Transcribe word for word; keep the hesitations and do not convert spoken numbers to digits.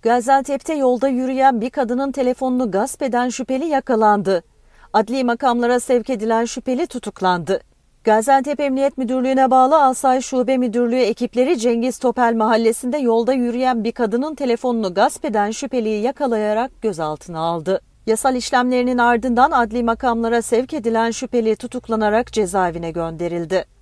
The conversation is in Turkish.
Gaziantep'te yolda yürüyen bir kadının telefonunu gasp eden şüpheli yakalandı. Adli makamlara sevk edilen şüpheli tutuklandı. Gaziantep Emniyet Müdürlüğü'ne bağlı Asayiş Şube Müdürlüğü ekipleri Cengiz Topel mahallesinde yolda yürüyen bir kadının telefonunu gasp eden şüpheliyi yakalayarak gözaltına aldı. Yasal işlemlerinin ardından adli makamlara sevk edilen şüpheli tutuklanarak cezaevine gönderildi.